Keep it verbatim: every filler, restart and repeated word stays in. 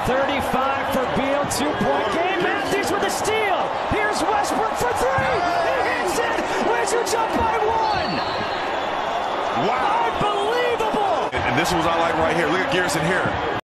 thirty-five for Beal, two-point game. Matthews with a steal. Here's Westbrook for three. He hits it. Wizards up by one. Wow. Unbelievable. And this was I like right here. Look at Garrison here.